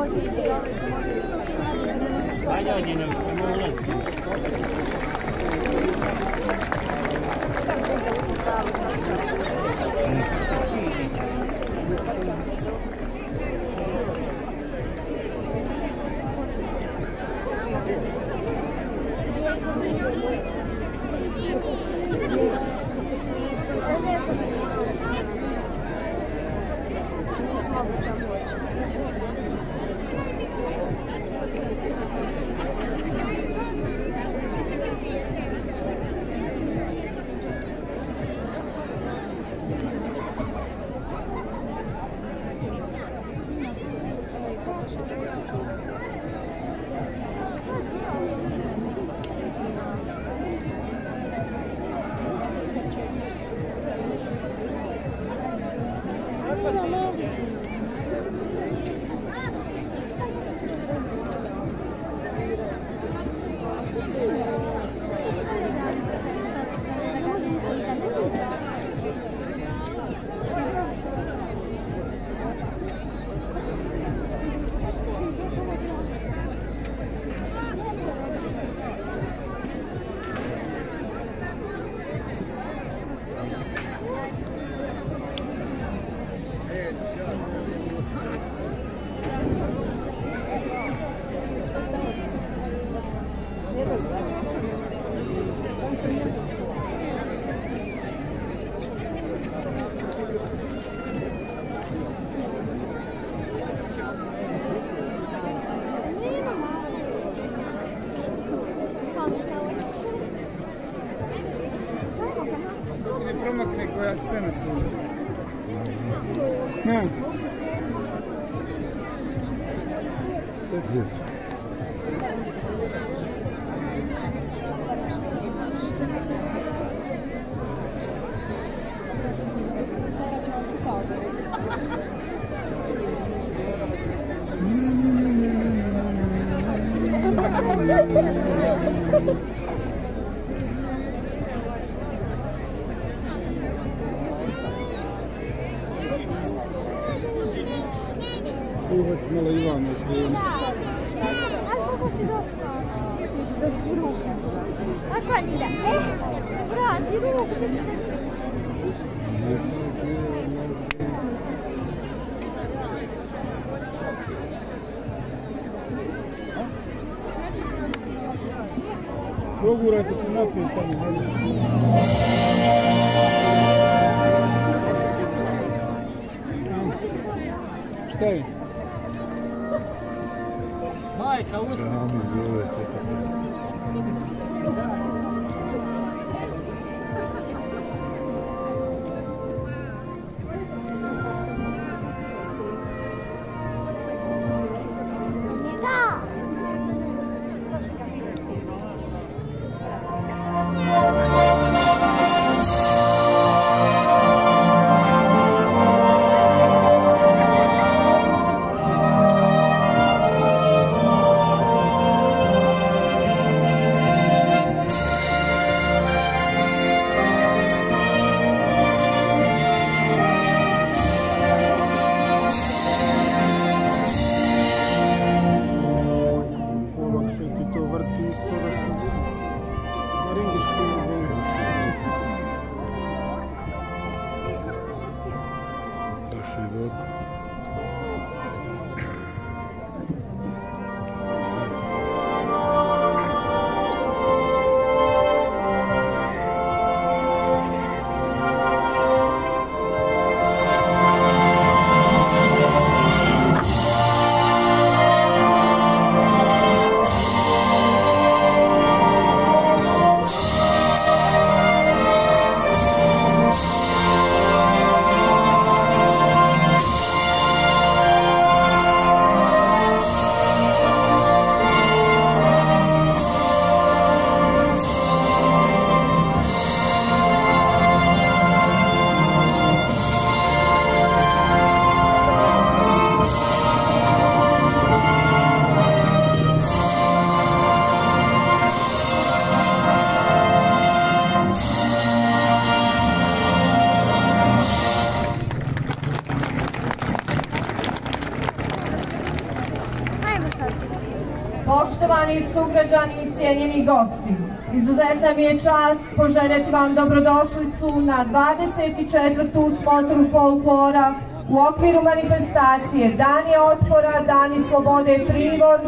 Promakne koja scena svuda. Ja. Uvijek malo Ivana izgledam. Kako si došao? Bez ruke. Kako ni da? Vrati ruku. Progurajte se naprijed tamo, hajde. Šta je? Majka, usta. Poštovani sugrađani i cijenjeni gosti, izuzetna mi je čast poželjeti vam dobrodošlicu na 24. smotru folklora u okviru manifestacije Dani otpora, Dani slobode Privor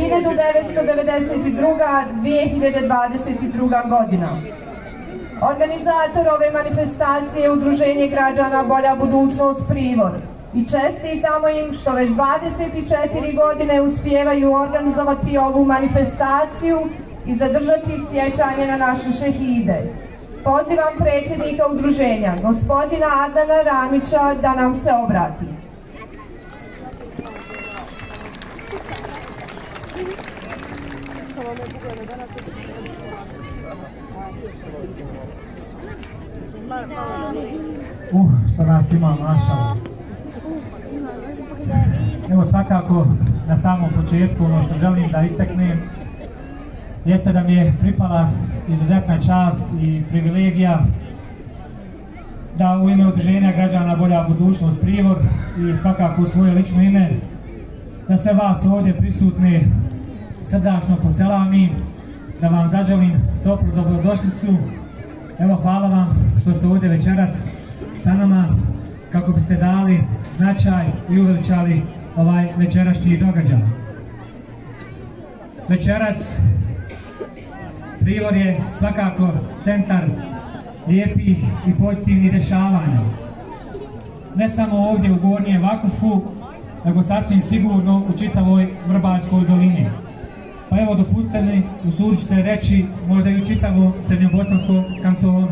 1992-2022 godina. Organizator ove manifestacije je Udruženje građana Bolja budućnost Privor i čestitamo im što već 24 godine uspijevaju organizovati ovu manifestaciju i zadržati sjećanje na naše šehide. Pozivam predsjednika udruženja, gospodina Adnana Ramića, da nam se obrati. Što nas ima, mašala. Evo svakako na samom početku ono što želim da istaknem jeste da mi je pripala izuzetna čast i privilegija da u ime Udruženja građana Bolja budućnost Privor i svakako u svoje lično ime da sve vas ovdje prisutne srdačno poselamim, da vam zaželim toplu dobrodošlicu. Evo, hvala vam što ste ovdje večeras sa nama kako biste dali značaj i uveličali ovaj večerašnji događaj. Večeras Privor je svakako centar lijepih i pozitivnih dešavanja. Ne samo ovdje u Gornjem Vakufu, nego sasvim sigurno u čitavoj Vrbaljskoj dolini. Pa evo, dopustite mi, usudit ću se reći, možda i u čitavom srednjobosanskom kantonu.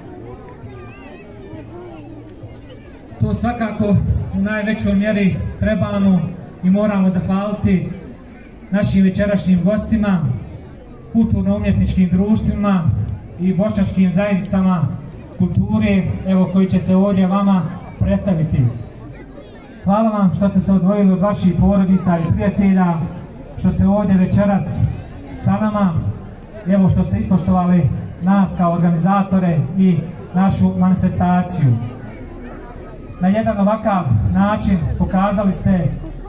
To svakako u najvećoj mjeri trebamo i moramo zahvaliti našim večerašnjim gostima, kulturno-umjetničkim društvima i bošnjačkim zajednicama kulture, evo, koji će se ovdje vama predstaviti. Hvala vam što ste se odvojili od vaših porodica i prijatelja, što ste ovdje večeras sa nama, evo što ste ispoštovali nas kao organizatore i našu manifestaciju. Na jedan ovakav način pokazali ste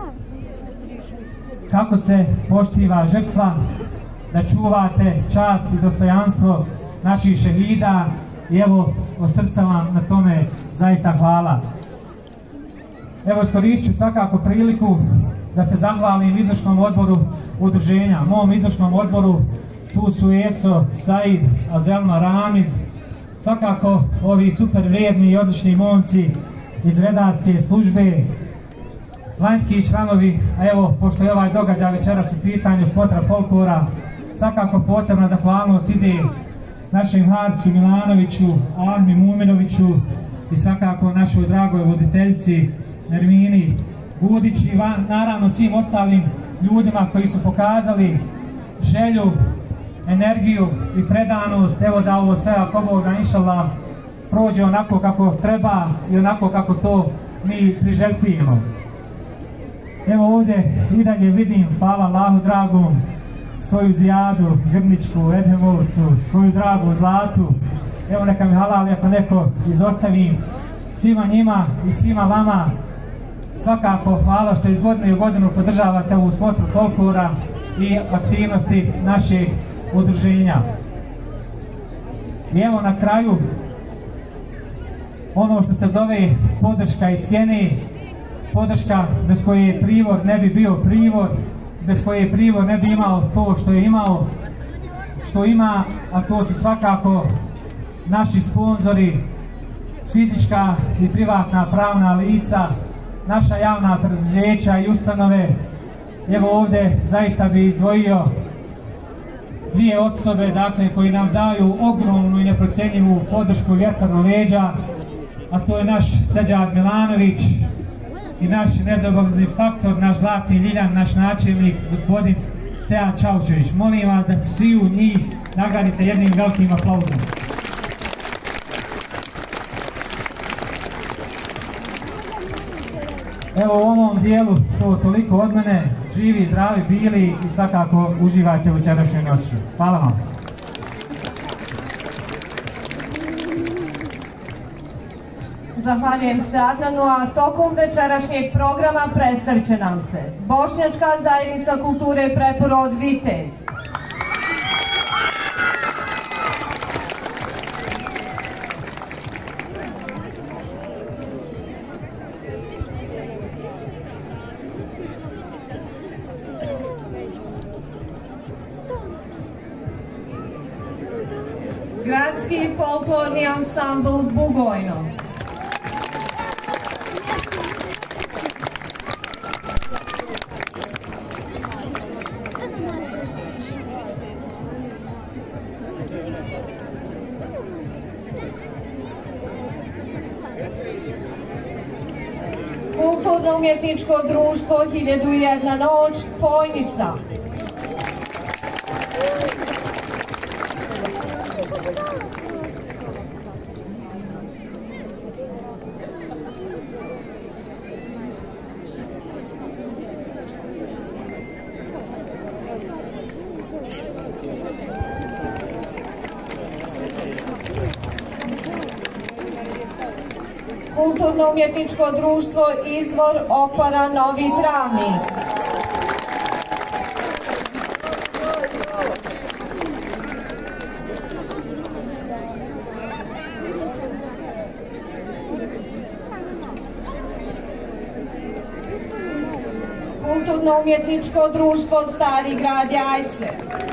kako se poštiva žrtva, da čuvate čast i dostojanstvo naših šehida i evo, od srca vam na tome zaista hvala. Evo, iskoristit ću svakako priliku da se zahvalim izvršnom odboru udruženja, mom izvršnom odboru, tu su Eso, Said, Azelma, Ramiz, svakako ovi super vrijedni i odlični momci iz redarske službe, vanjski članovi, a evo, pošto je ovaj događaj večeras u pitanju smotra folklora, svakako posebna zahvalnost ide našem Hadisu Milanoviću, Ahmi Muminoviću i svakako našoj dragoj voditeljici Nermini Gudić i naravno svim ostalim ljudima koji su pokazali želju, energiju i predanost, evo da ovo sve ako Boga inšallah prođe onako kako treba i onako kako to mi priželjkujemo. Evo ovdje i dalje vidim, hvala Allahu dragom, svoju Zijadu Grničku, Edhemovcu, svoju dragu Zlatu. Evo neka mi halali ako neko izostavim. Svima njima i svima vama svakako hvala što iz godine u godinu podržavate ovu smotru folklora i aktivnosti našeg udruženja. I evo na kraju ono što se zove podrška iz sjene, podrška bez koje Privor ne bi bio Privor, bez koje Privor ne bi imao to što je imao, što ima, a to su svakako naši sponzori, fizička i privatna pravna lica, naša javna preduzeća i ustanove. Evo ovdje zaista bi izdvojio dvije osobe, dakle, koji nam daju ogromnu i neprocjenjivu podršku vjetar u leđa, a to je naš Seđad Milanović i naš nezaobilazni faktor, naš zlatni ljiljan, naš načelnik, gospodin Sead Čaučević. Molim vas da svi u njih nagradite jednim velikim aplauzom. Evo u ovom dijelu to toliko od mene. Živi, zdravi bili i svakako uživajte u večerašnjoj noći. Hvala vam. Zahvaljujem se Adnanu, a tokom večerašnjeg programa predstavit će nam se Bošnjačka zajednica kulture Preporod Vitez, Gradski folklorni ansambl Bugojno, Kulturno-umjetničko društvo 1001 noć Fojnica, Kulturno-umjetničko društvo Izvor Opara Novi Travnik, Kulturno-umjetničko društvo Stari grad Jajce,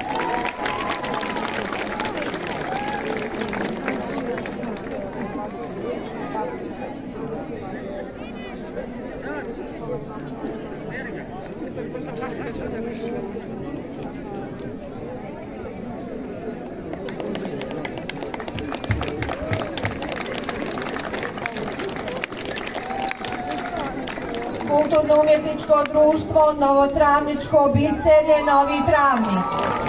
Kulturno-umjetničko društvo Novotravničko biserje Novi Travnik,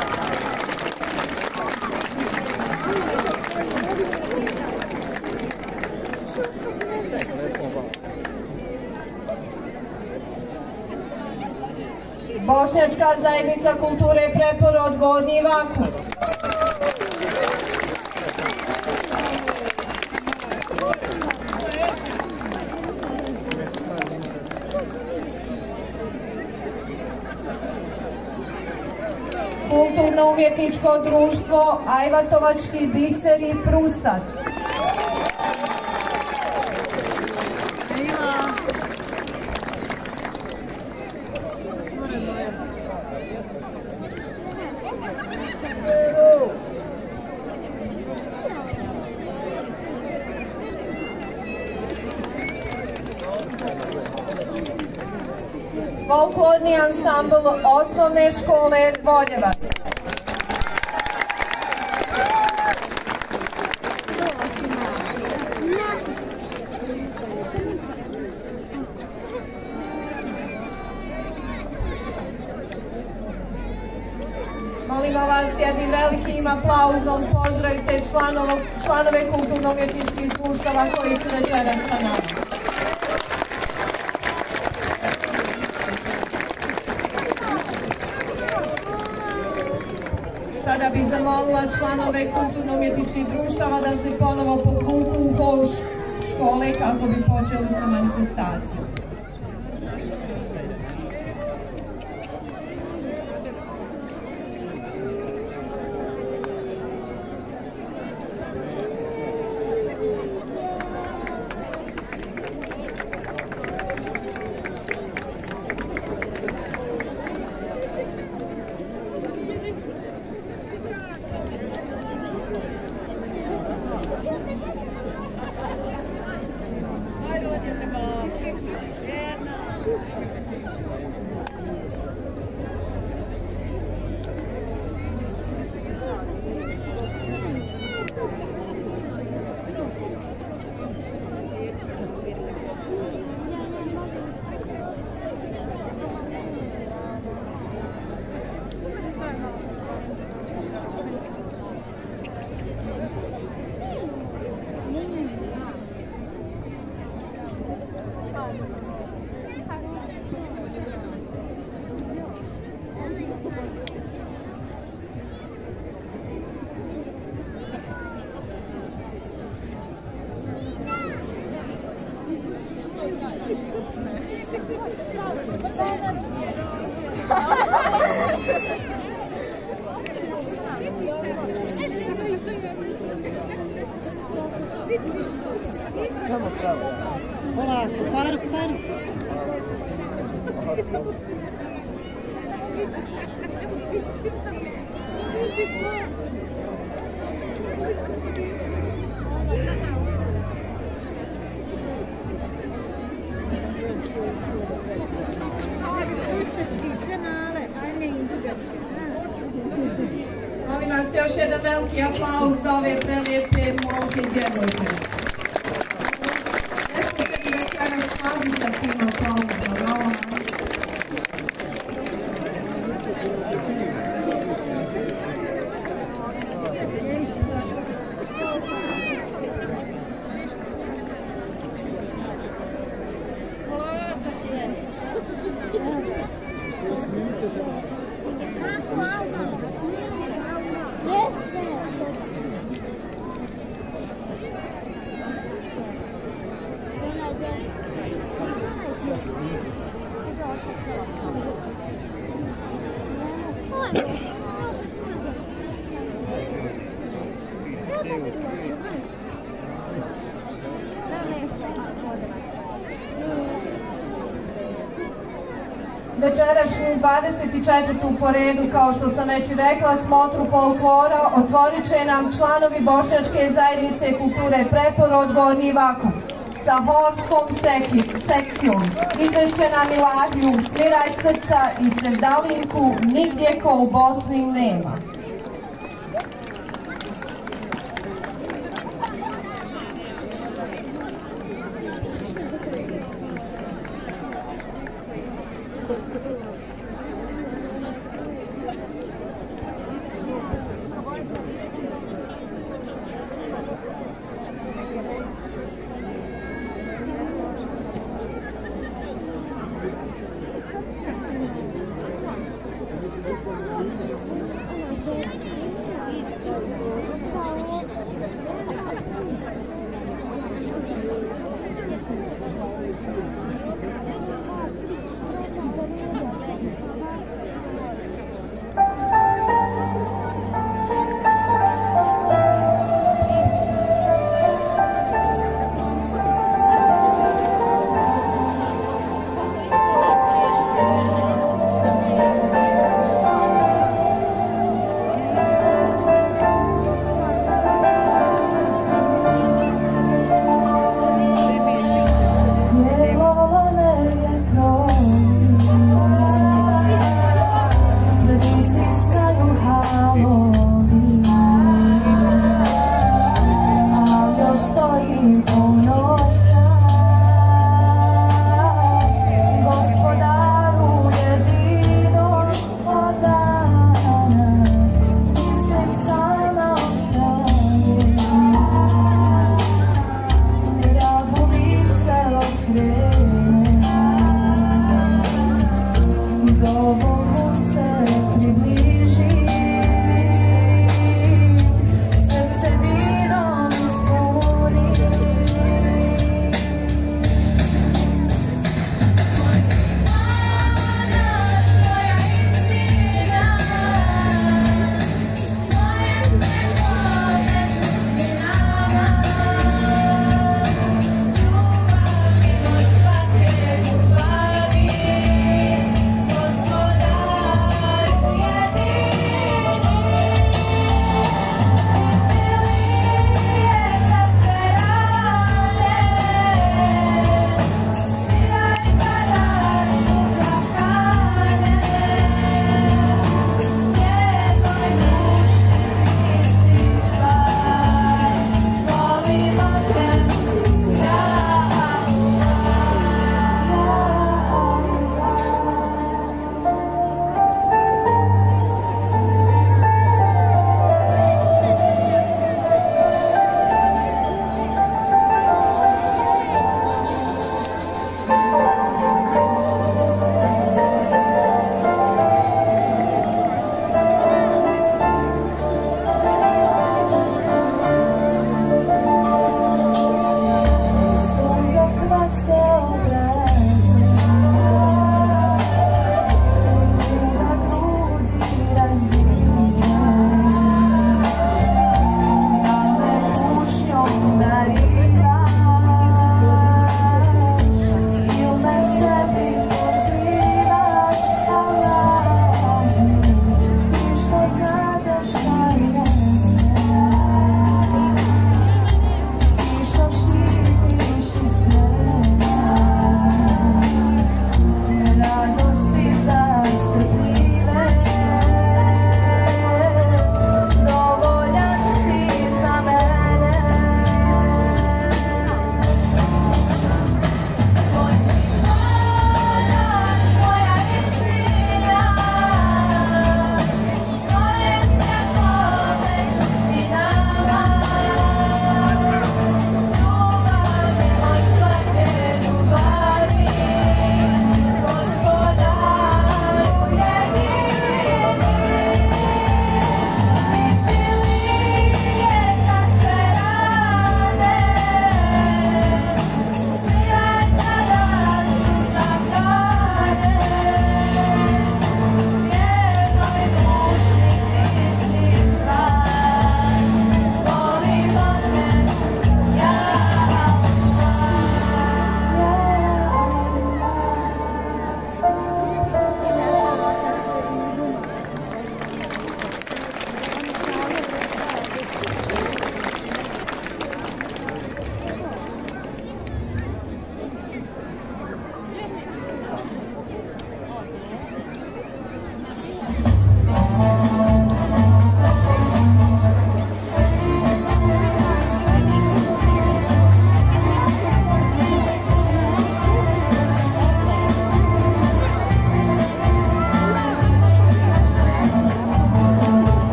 Bošnjačka zajednica kulture Preporod Gornji Vakup, Kulturno-umjetničko društvo Ajvatovački biseri Prusac, folklorni ansambl osnovne škole Voljevac, molimo vas jednim velikim aplauzom pozdravite članove kulturno-umjetničkih društava koji su večeras sa nama. Sada bih zamolila članove kulturno-umjetničkih društava da se ponovo povuku u hol škole kako bi počeli sa manifestacijom. Samo pravo. Polako, Faruk. Molim vas još jedan veliki aplauz za ove prelijepe momke i djevojke. Nešto se mi večeras slazi sa tim aplauzom, bravo. Večerašnju 24. po redu, kao što sam već i rekla, smotru folklora otvorit će nam članovi Bošnjačke zajednice kulture Preporod Gornji Vakuf sa horskom sekcijom. Izvešće nam Ilahiju Smiraj srca i Sevdalinku Nigdje ko u Bosni nema.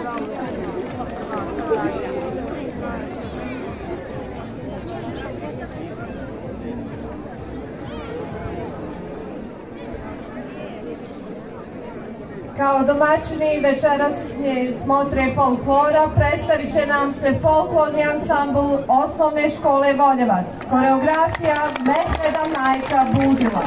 Kao domaćini večerašnje smotre folklora predstavit će nam se folklorni ansambl Osnovne škole Voljevac. Koreografija Mehmeda Majka Budula.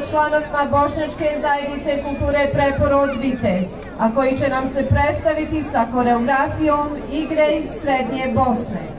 članovima Bošnjačke zajednice kulture Preporod Vitez, a koji će nam se predstaviti sa koreografijom igre iz Srednje Bosne.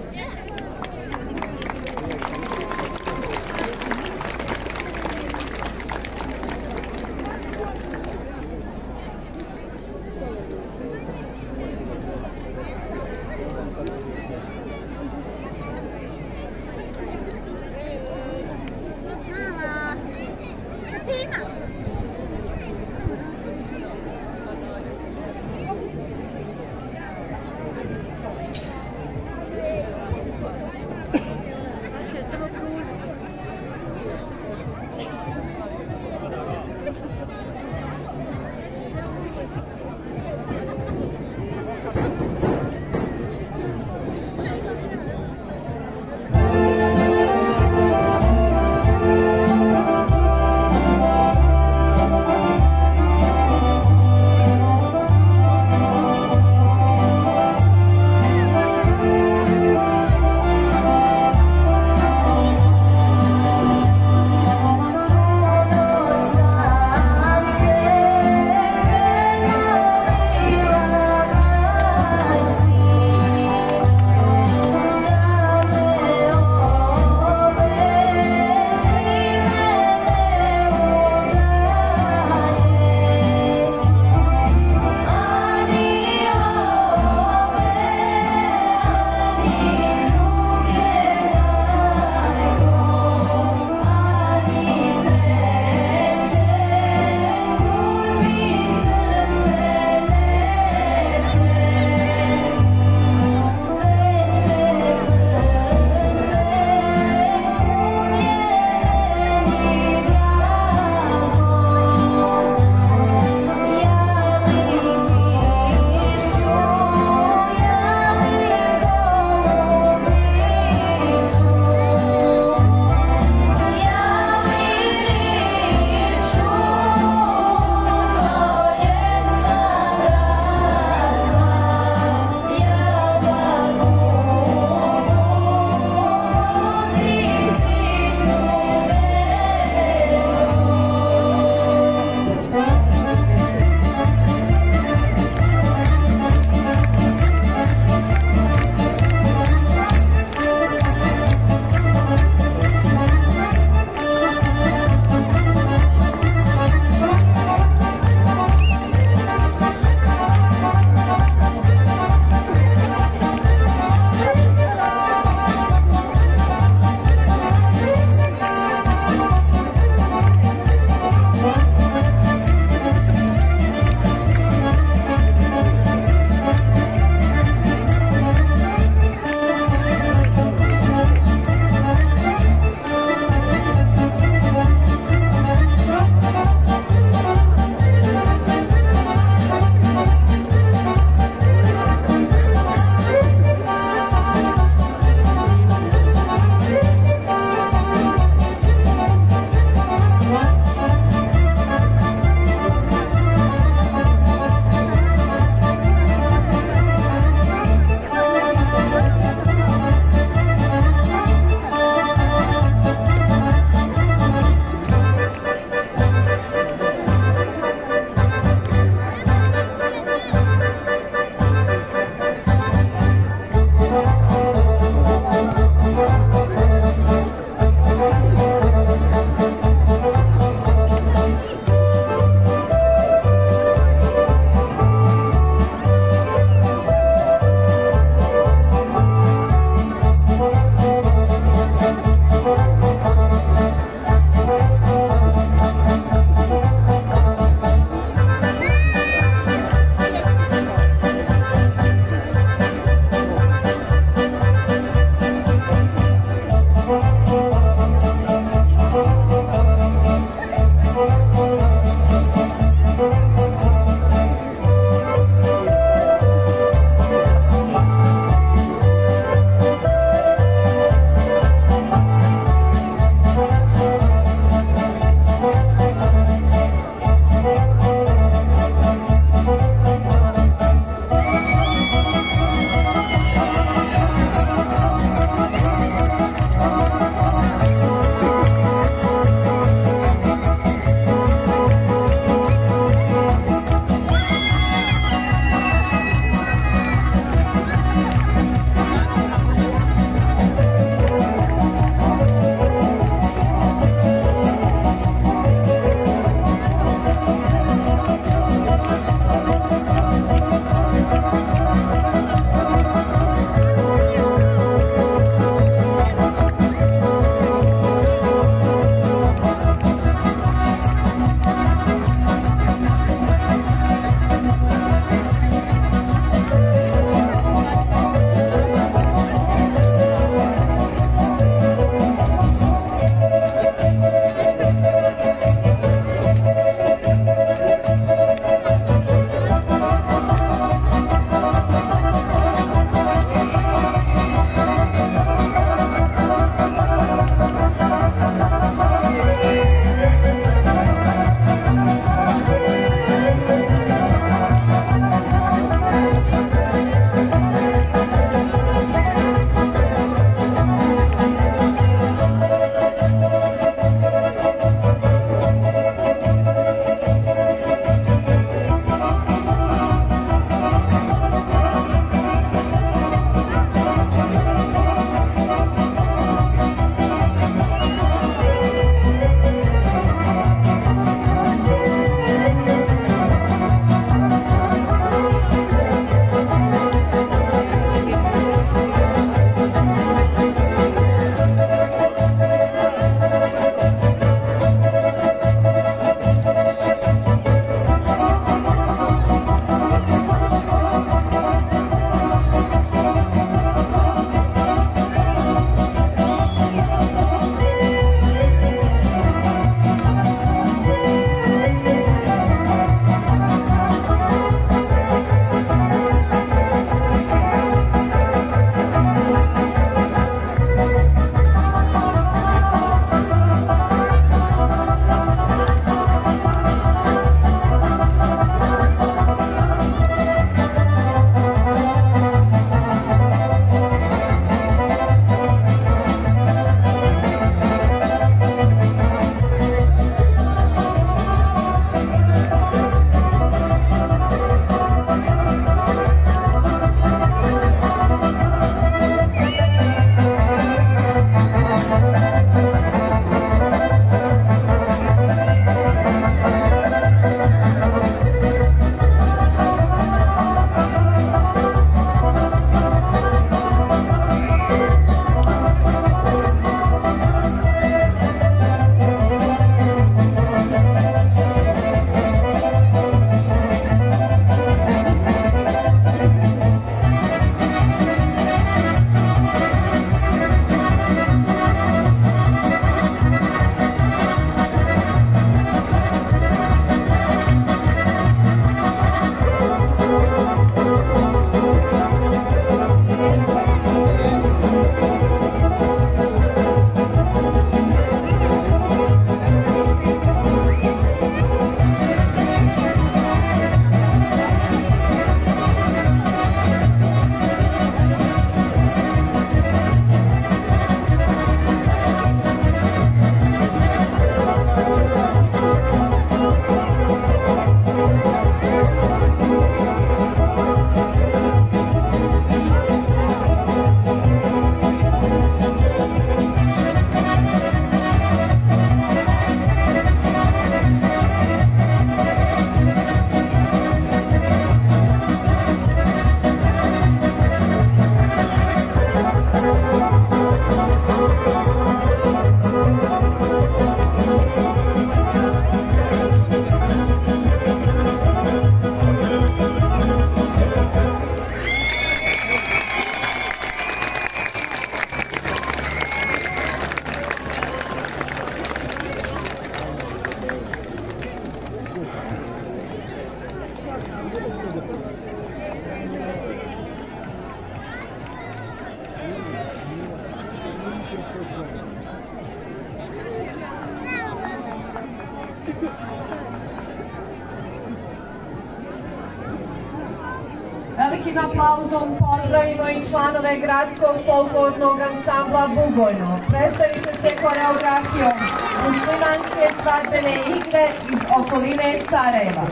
velikim aplauzom pozdravimo i članove gradskog folklornog ansambla Bugojno. Predstavit će se koreografijom muslimanske svadbene igre iz okoline Sarajeva.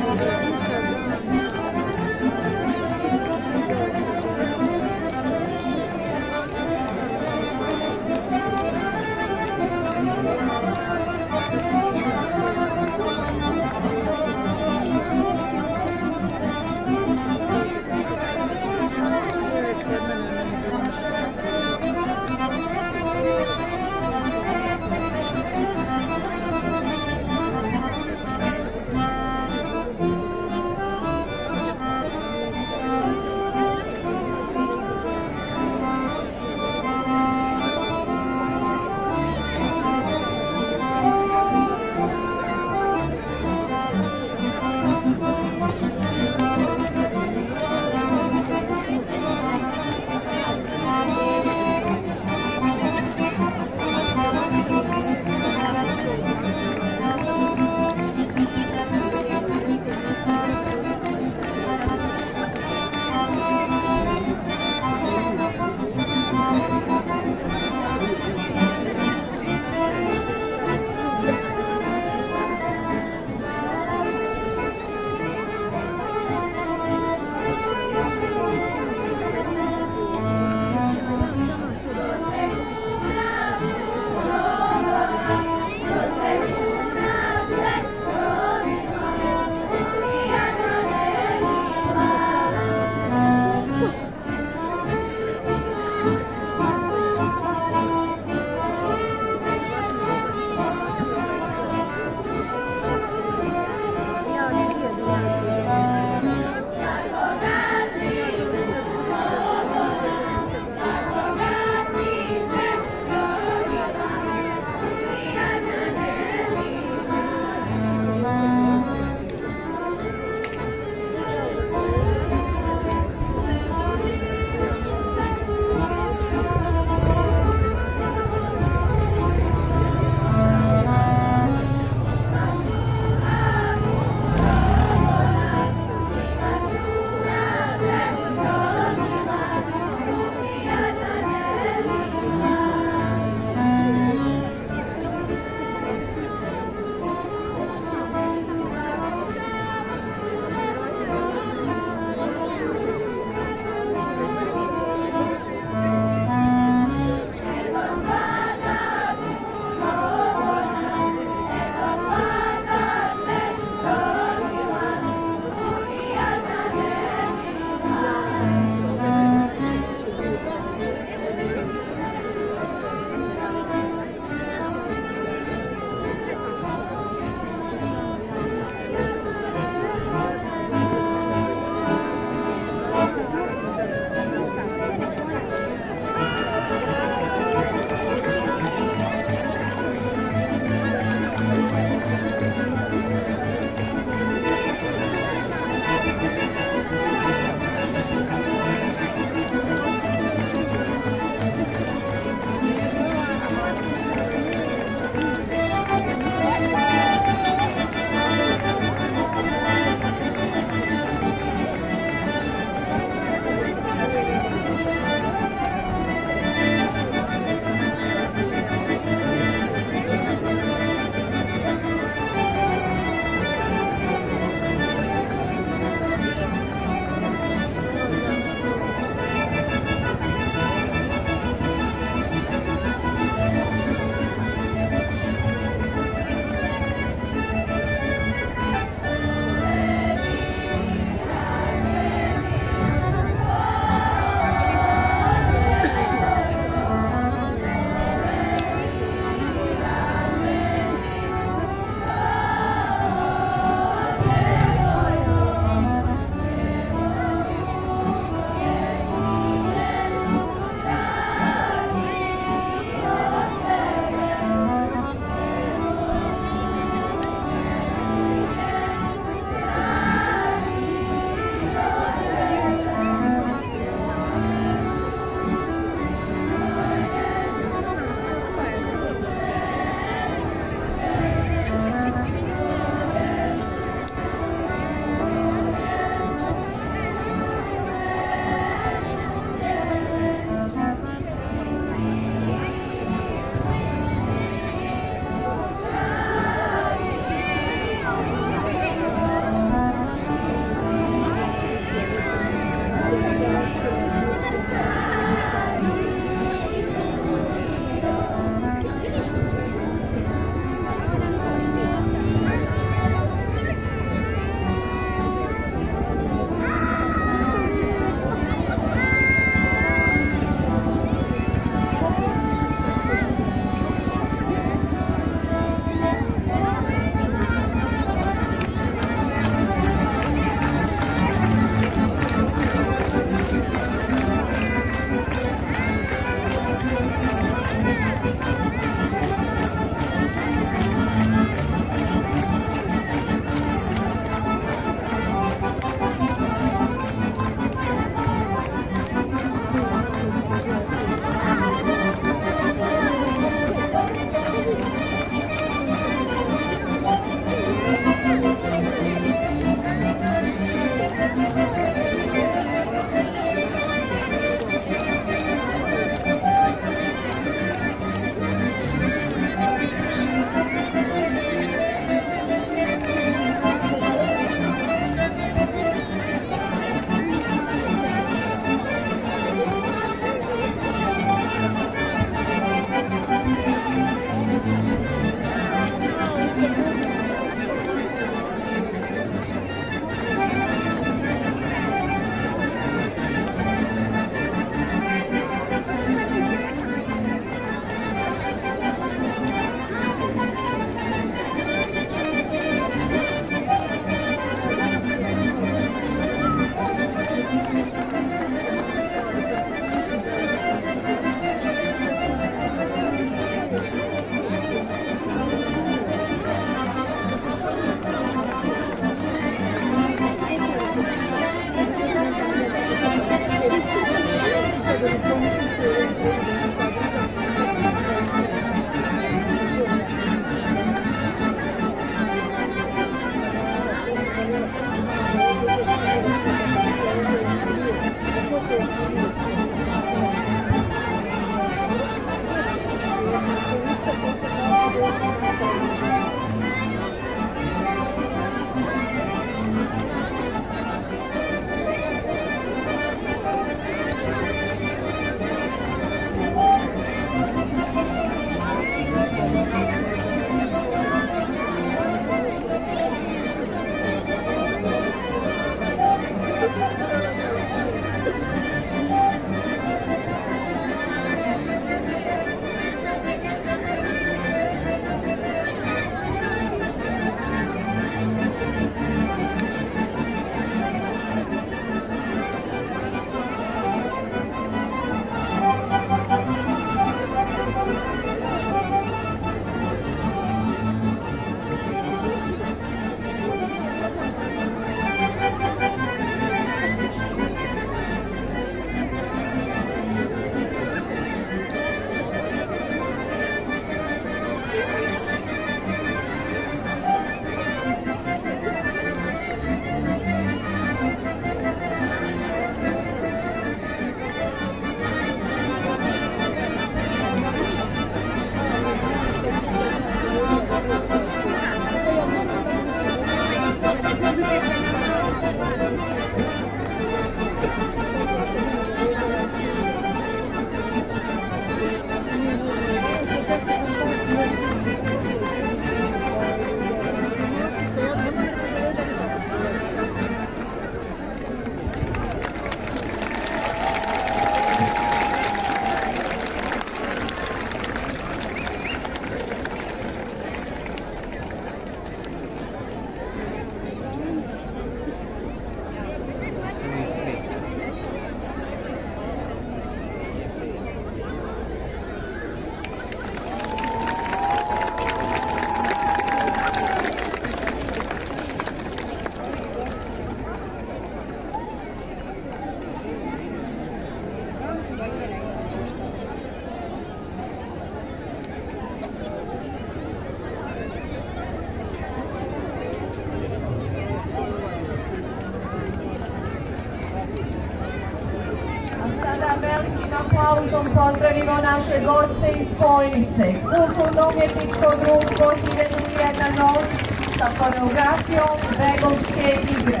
aplauzom pozdravimo naše goste iz Spojnice, kulturno-umjetničko društvo 1001 noć sa koreografijom Bregovske igre.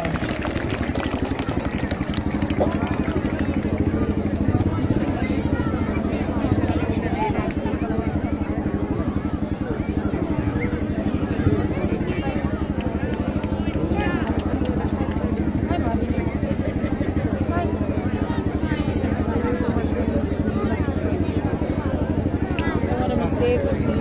Agora me